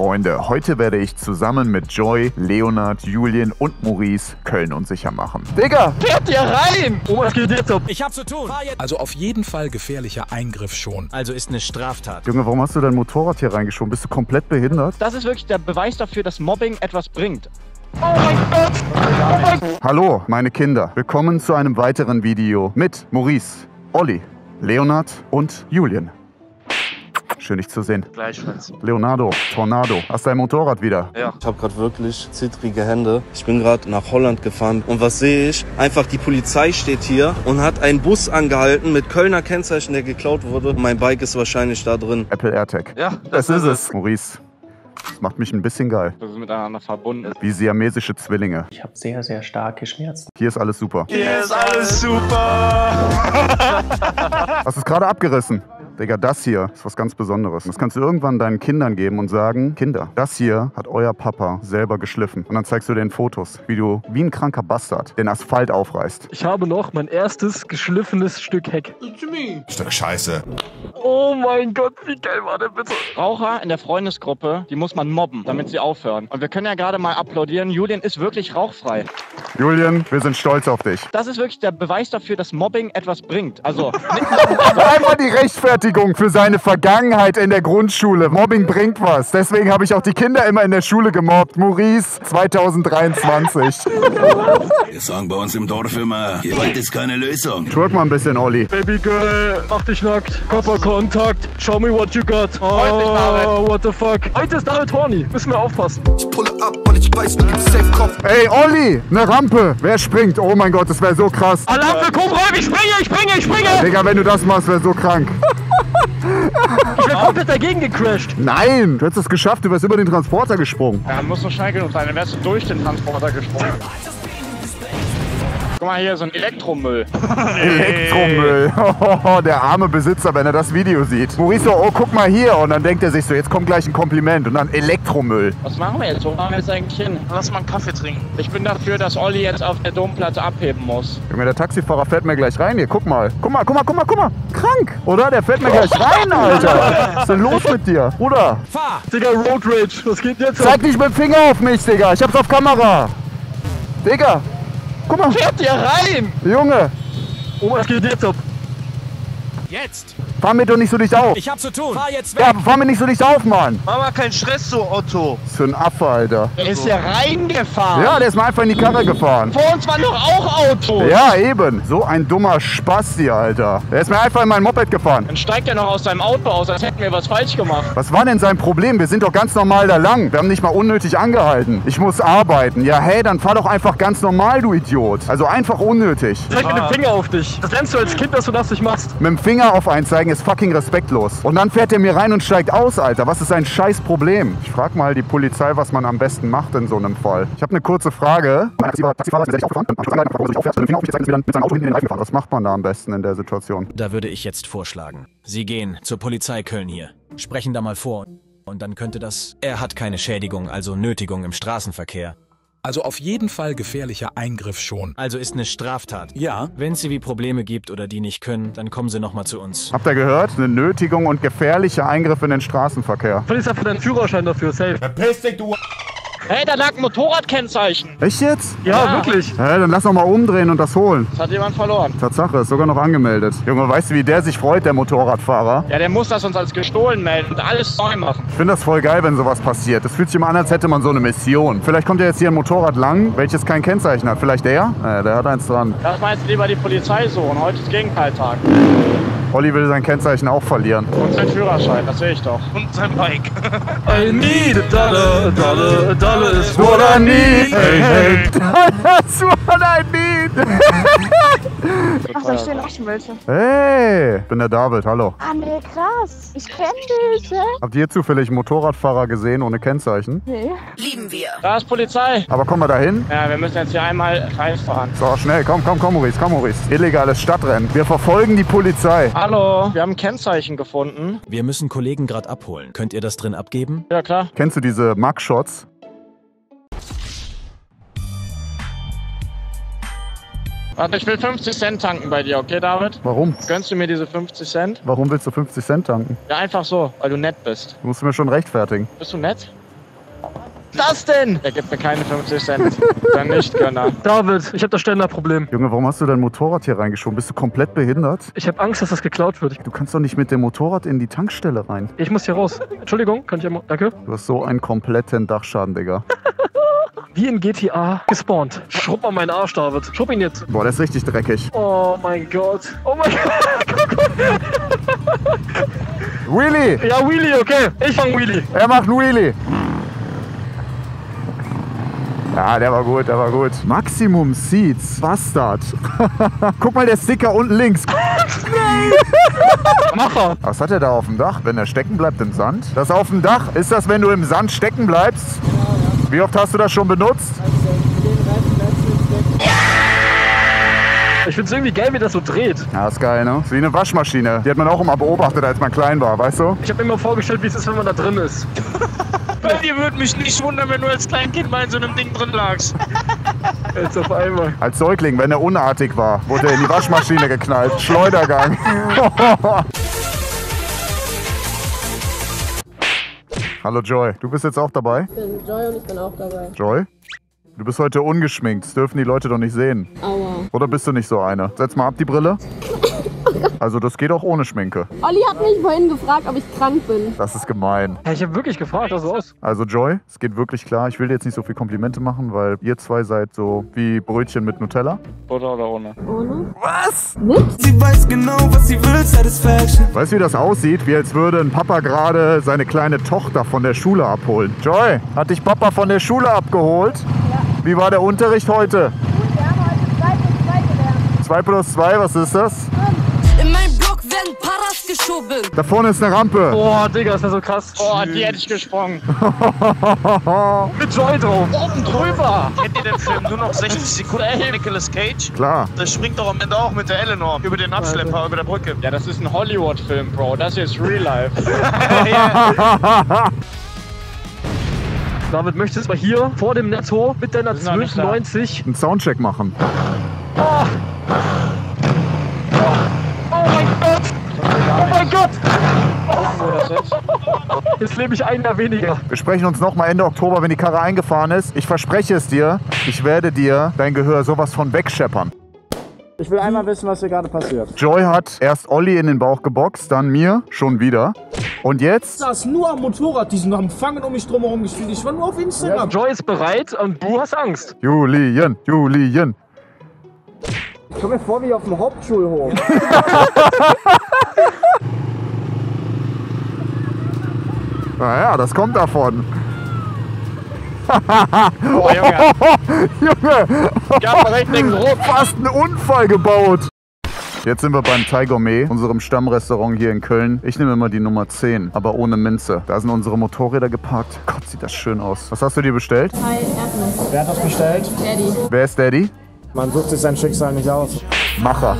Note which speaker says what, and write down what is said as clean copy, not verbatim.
Speaker 1: Freunde, heute werde ich zusammen mit Joy, Leonard, Julian und Maurice Köln unsicher machen. Digga!
Speaker 2: Fährt ihr rein!
Speaker 3: Oh, was geht jetzt ab?
Speaker 4: Ich hab zu tun.
Speaker 5: Also auf jeden Fall gefährlicher Eingriff schon.
Speaker 4: Also ist eine Straftat.
Speaker 1: Junge, warum hast du dein Motorrad hier reingeschoben? Bist du komplett behindert?
Speaker 2: Das ist wirklich der Beweis dafür, dass Mobbing etwas bringt. Oh mein Gott! Oh mein Gott!
Speaker 1: Hallo, meine Kinder. Willkommen zu einem weiteren Video mit Maurice, Olli, Leonard und Julian. Schön, dich zu sehen.
Speaker 3: Gleichfalls.
Speaker 1: Leonardo, Tornado, hast dein Motorrad wieder?
Speaker 3: Ja.
Speaker 6: Ich habe gerade wirklich zittrige Hände. Ich bin gerade nach Holland gefahren und was sehe ich? Einfach die Polizei steht hier und hat einen Bus angehalten mit Kölner Kennzeichen, der geklaut wurde. Und mein Bike ist wahrscheinlich da drin.
Speaker 1: Apple AirTag.
Speaker 3: Ja,
Speaker 1: Das ist es. Maurice, das macht mich ein bisschen geil.
Speaker 2: Das ist miteinander verbunden.
Speaker 1: Wie siamesische Zwillinge.
Speaker 7: Ich habe sehr, sehr starke Schmerzen.
Speaker 1: Hier ist alles super.
Speaker 3: hier ist alles super.
Speaker 1: Hast du es gerade abgerissen? Digga, das hier ist was ganz Besonderes. Das kannst du irgendwann deinen Kindern geben und sagen, Kinder, das hier hat euer Papa selber geschliffen. Und dann zeigst du den Fotos, wie du wie ein kranker Bastard den Asphalt aufreißt.
Speaker 3: Ich habe noch mein erstes geschliffenes Stück Heck.
Speaker 8: Stück Scheiße.
Speaker 3: Oh mein Gott, wie geil war der bitte?
Speaker 2: Raucher in der Freundesgruppe, die muss man mobben, damit sie aufhören. Und wir können ja gerade mal applaudieren, Julian ist wirklich rauchfrei.
Speaker 1: Julian, wir sind stolz auf dich.
Speaker 2: Das ist wirklich der Beweis dafür, dass Mobbing etwas bringt. Also,
Speaker 1: Einmal die Rechtfertigung für seine Vergangenheit in der Grundschule. Mobbing bringt was. Deswegen habe ich auch die Kinder immer in der Schule gemobbt. Maurice 2023.
Speaker 8: Wir sagen bei uns im Dorf immer, Gewalt ist keine Lösung.
Speaker 1: Twerk mal ein bisschen, Olli.
Speaker 3: Baby Girl, mach dich nackt. Körperkontakt. Show me what you got.
Speaker 2: Freut mich, David.
Speaker 3: Oh, what the fuck. Heute ist David horny. Müssen wir aufpassen.
Speaker 8: Ich pulle ab, weil ich weiß, du gibst safe Kopf.
Speaker 1: Ey, Olli, eine Rampe. Wer springt? Oh mein Gott, das wäre so krass.
Speaker 3: Alarm für Cobra, ich springe!
Speaker 1: Digga, wenn du das machst, wäre so krank.
Speaker 3: Ich bin komplett dagegen gecrashed.
Speaker 1: Nein, du hättest es geschafft. Du wärst über den Transporter gesprungen.
Speaker 2: ja, muss nur schnell genug sein, dann wärst du durch den Transporter gesprungen. Guck mal hier, so ein Elektromüll.
Speaker 1: Elektromüll. Der arme Besitzer, wenn er das Video sieht. Maurice so, oh, guck mal hier. Und dann denkt er sich so, jetzt kommt gleich ein Kompliment. Und dann Elektromüll.
Speaker 2: Was machen wir jetzt? Wo fahren wir jetzt eigentlich hin?
Speaker 3: Lass mal einen Kaffee trinken.
Speaker 2: Ich bin dafür, dass Olli jetzt auf der Domplatte abheben muss.
Speaker 1: Junge, der Taxifahrer fährt mir gleich rein hier. Guck mal. Guck mal. Krank. Oder? Der fährt mir gleich rein, Alter. Was ist denn los mit dir? Bruder,
Speaker 4: Fahr!
Speaker 3: Digga, Road Rage. Was geht jetzt ab?
Speaker 1: zeig nicht mit dem Finger auf mich, Digga. Ich hab's auf Kamera. Digga. Guck mal.
Speaker 2: Fährt ihr rein?
Speaker 1: Junge,
Speaker 3: Oh, was geht jetzt ab?
Speaker 4: Jetzt!
Speaker 1: fahr mir doch nicht so dicht auf.
Speaker 4: Ich hab zu tun. Fahr jetzt weg!
Speaker 1: Ja, fahr mir nicht so dicht auf, Mann.
Speaker 6: Mach mal keinen Stress so, Otto.
Speaker 1: Was für ein Affe, Alter.
Speaker 2: Er ist ja reingefahren.
Speaker 1: Ja, der ist mir einfach in die Karre gefahren.
Speaker 2: Vor uns waren doch auch Autos.
Speaker 1: Ja, eben. So ein dummer Spasti, Alter. Der ist mir einfach in mein Moped gefahren.
Speaker 2: Dann steigt er noch aus seinem Auto aus, als hätten wir was falsch gemacht.
Speaker 1: Was war denn sein Problem? Wir sind doch ganz normal da lang. Wir haben nicht mal unnötig angehalten. Ich muss arbeiten. Ja, hey, dann fahr doch einfach ganz normal, du Idiot. Also einfach unnötig.
Speaker 3: Zeig mit dem Finger auf dich. Das lernst du als Kind, dass du das nicht machst.
Speaker 1: Mit dem Finger auf einen zeigen ist fucking respektlos. Und dann fährt er mir rein und steigt aus, Alter. Was ist sein scheiß Problem? Ich frag mal die Polizei, was man am besten macht in so einem Fall. Ich habe eine kurze Frage. Was macht man da am besten in der Situation?
Speaker 4: Da würde ich jetzt vorschlagen. Sie gehen zur Polizei Köln hier. Sprechen da mal vor. Und dann könnte das... Er hat keine Schädigung, also Nötigung im Straßenverkehr.
Speaker 5: Also auf jeden Fall gefährlicher Eingriff schon.
Speaker 4: Also ist eine Straftat.
Speaker 5: Ja.
Speaker 4: Wenn es wie Probleme gibt oder die nicht können, dann kommen Sie nochmal zu uns.
Speaker 1: Habt ihr gehört? Eine Nötigung und gefährlicher Eingriff in den Straßenverkehr.
Speaker 3: Verlierst einfach deinen Führerschein dafür, safe.
Speaker 8: Verpiss dich, du.
Speaker 2: Hey, da lag ein Motorradkennzeichen.
Speaker 1: Echt jetzt?
Speaker 3: Ja, wirklich.
Speaker 1: Hä, dann lass doch mal umdrehen und das holen.
Speaker 2: Das hat jemand verloren.
Speaker 1: Tatsache, ist sogar noch angemeldet. Junge, weißt du, wie der sich freut, der Motorradfahrer?
Speaker 2: Ja, der muss das uns als gestohlen melden und alles neu machen.
Speaker 1: Ich finde das voll geil, wenn sowas passiert. Das fühlt sich immer an, als hätte man so eine Mission. Vielleicht kommt ja jetzt hier ein Motorrad lang, welches kein Kennzeichen hat. Vielleicht der? Der hat eins dran.
Speaker 2: Das meinst du lieber die Polizei so und heute ist Gegenteiltag.
Speaker 1: Olli will sein Kennzeichen auch verlieren.
Speaker 2: Und sein Führerschein, das sehe ich doch.
Speaker 6: Und sein Bike.
Speaker 3: I need a dollar is
Speaker 1: What I need, hey, hey. That's what I need.
Speaker 9: Ach, da stehen auch schon welche.
Speaker 1: Hey, ich bin der David, hallo.
Speaker 9: Ah, nee, krass. Ich kenne dich, hä?
Speaker 1: Habt ihr zufällig einen Motorradfahrer gesehen ohne Kennzeichen?
Speaker 9: Nee.
Speaker 2: Da ist Polizei.
Speaker 1: Aber kommen wir da hin?
Speaker 2: Ja, wir müssen jetzt hier einmal Kreis fahren.
Speaker 1: So, schnell, komm, Maurice. Illegales Stadtrennen. Wir verfolgen die Polizei.
Speaker 2: Hallo, wir haben ein Kennzeichen gefunden.
Speaker 4: Wir müssen Kollegen gerade abholen. Könnt ihr das drin abgeben?
Speaker 2: Ja, klar.
Speaker 1: Kennst du diese Mugshots?
Speaker 2: Warte, ich will 50 Cent tanken bei dir, okay, David?
Speaker 1: Warum?
Speaker 2: Gönnst du mir diese 50 Cent?
Speaker 1: Warum willst du 50 Cent tanken?
Speaker 2: Ja, einfach so, weil du nett bist.
Speaker 1: Du musst mir schon rechtfertigen.
Speaker 2: Bist du nett? Das denn? Er gibt mir keine 50 Cent. Der Nichtgönner.
Speaker 3: David, ich habe das Ständerproblem.
Speaker 1: Junge, warum hast du dein Motorrad hier reingeschoben? Bist du komplett behindert?
Speaker 3: Ich habe Angst, dass das geklaut wird.
Speaker 1: Du kannst doch nicht mit dem Motorrad in die Tankstelle rein.
Speaker 3: Ich muss hier raus. Entschuldigung, kann ich einmal... Danke.
Speaker 1: Du hast so einen kompletten Dachschaden, Digga.
Speaker 3: Wie in GTA gespawnt. Schrubb mal meinen Arsch, David. Schrubb ihn jetzt.
Speaker 1: Boah, der ist richtig dreckig.
Speaker 3: Oh mein Gott. Oh mein Gott.
Speaker 1: Wheelie!
Speaker 3: Ja, Wheelie, okay. Ich fang Wheelie.
Speaker 1: Er macht einen Wheelie. Ja, der war gut, der war gut. Maximum Seats, Bastard. Guck mal, der Sticker unten links.
Speaker 3: Macher.
Speaker 1: Was hat er da auf dem Dach, wenn er stecken bleibt im Sand? Das auf dem Dach, ist das, wenn du im Sand stecken bleibst? Wie oft hast du das schon benutzt?
Speaker 3: Ich find's irgendwie geil, wie das so dreht.
Speaker 1: Ja, ist geil, ne? Ist wie eine Waschmaschine. Die hat man auch immer beobachtet, als man klein war, weißt du?
Speaker 3: Ich habe mir immer vorgestellt, wie es ist, wenn man da drin ist.
Speaker 10: Bei dir würde mich nicht wundern, wenn du als Kleinkind mal in so einem Ding drin lagst.
Speaker 3: Jetzt auf einmal.
Speaker 1: Als Säugling, wenn er unartig war, wurde er in die Waschmaschine geknallt. Schleudergang. Hallo Joy, du bist jetzt auch dabei?
Speaker 11: Ich bin Joy und ich bin auch dabei.
Speaker 1: Joy? Du bist heute ungeschminkt, das dürfen die Leute doch nicht sehen.
Speaker 11: Aua.
Speaker 1: Oder bist du nicht so eine? Setz mal ab die Brille. Also das geht auch ohne Schminke.
Speaker 11: Olli hat mich vorhin gefragt, ob ich krank bin.
Speaker 1: Das ist gemein.
Speaker 3: Ja, ich habe wirklich gefragt, das aus.
Speaker 1: Also Joy, es geht wirklich klar. Ich will dir jetzt nicht so viel Komplimente machen, weil ihr zwei seid so wie Brötchen mit Nutella.
Speaker 2: Oder ohne?
Speaker 11: Ohne?
Speaker 1: Was?
Speaker 11: Mit?
Speaker 12: Sie weiß genau, was sie will, Satisfaction.
Speaker 1: Weißt du, wie das aussieht? Wie als würde ein Papa gerade seine kleine Tochter von der Schule abholen. Joy, hat dich Papa von der Schule abgeholt? Ja. Wie war der Unterricht heute?
Speaker 9: Gut, wir haben heute 2 plus 2
Speaker 1: 2 plus 2,
Speaker 9: gelernt.
Speaker 1: was ist das?
Speaker 11: In meinem Block werden Paras geschoben.
Speaker 1: Da vorne ist eine Rampe.
Speaker 3: Boah, Digga, ist das so krass.
Speaker 2: Oh, die hätte ich gesprungen.
Speaker 3: Mit Joy drauf.
Speaker 2: Oben drüber.
Speaker 10: Kennt ihr den Film Nur noch 60 Sekunden von Nicolas Cage?
Speaker 1: Klar.
Speaker 10: Das springt doch am Ende auch mit der Eleanor über den Abschlepper, über der Brücke.
Speaker 2: Ja, das ist ein Hollywood-Film, Bro. Das hier ist Real Life.
Speaker 3: David, möchtest du mal hier vor dem Netto mit deiner 1290
Speaker 1: einen Soundcheck machen?
Speaker 3: Oh. Oh mein Gott! Oh mein Gott! Jetzt lebe ich ein Jahr weniger.
Speaker 1: Wir sprechen uns noch mal Ende Oktober, wenn die Karre eingefahren ist. Ich verspreche es dir, ich werde dir dein Gehör sowas von wegscheppern.
Speaker 13: Ich will einmal wissen, was hier gerade passiert.
Speaker 1: Joy hat erst Olli in den Bauch geboxt, dann mir, schon wieder. Und jetzt?
Speaker 13: Ich saß nur am Motorrad, die sind am Fangen um mich drumherum gespielt. Ich war nur auf Instagram.
Speaker 3: Ja, Joy ist bereit und du hast Angst.
Speaker 1: Julien, Julien.
Speaker 13: Ich komme mir vor wie auf dem Hauptschulhof.
Speaker 1: Naja, das kommt davon.
Speaker 2: Oh, Junge.
Speaker 1: Junge.
Speaker 2: Ich hab einen richtigen Druck.
Speaker 1: Fast einen Unfall gebaut. Jetzt sind wir beim Thai Gourmet, unserem Stammrestaurant hier in Köln. Ich nehme immer die Nummer 10, aber ohne Minze. Da sind unsere Motorräder geparkt. Gott, sieht das schön aus. Was hast du dir bestellt?
Speaker 11: Hi, Erdnuss.
Speaker 13: Wer hat das bestellt?
Speaker 11: Daddy.
Speaker 1: Wer ist Daddy?
Speaker 13: Man sucht sich sein Schicksal nicht aus.
Speaker 1: Macher.